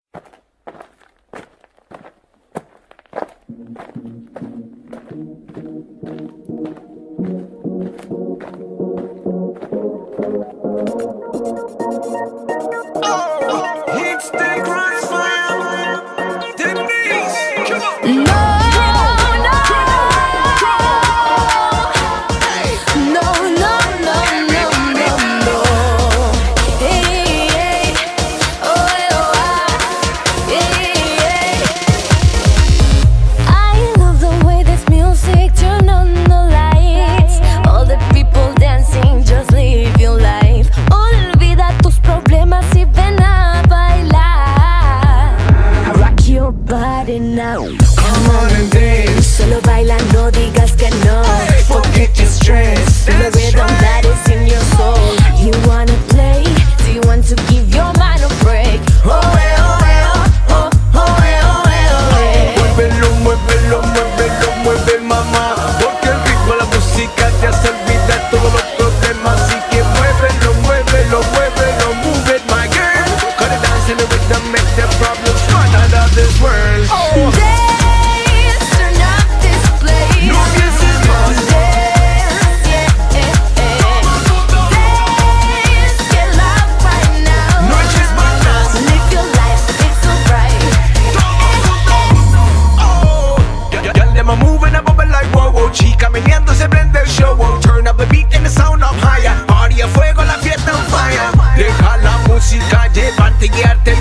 Come on and dance. Solo baila, no digas que no. Forget your stress. Feel the rhythm that is in your soul. You wanna play? Do you want to give your mind a break? Oh, oh, oh, oh, oh, oh. Muévelo, muévelo, muévelo, mueve mamá. Porque el ritmo, la música te hace olvidar todos los problemas. Así que muévelo, muévelo, muévelo. Move it, my girl. Cause the dance and the rhythm make the problems gone out of this world. Oh. Dance, turn up this place. No kisses, man. Dance, yeah, Dance, get loud right now. No just manas. Live your life, it's alright. Oh, girl, them a moving and bubble like wow, wow. Chica meneando se prende el show, wow. Turn up the beat and the sound up higher. Party a fuego, la fiesta on fire. Deja la música llevarte, guiarte.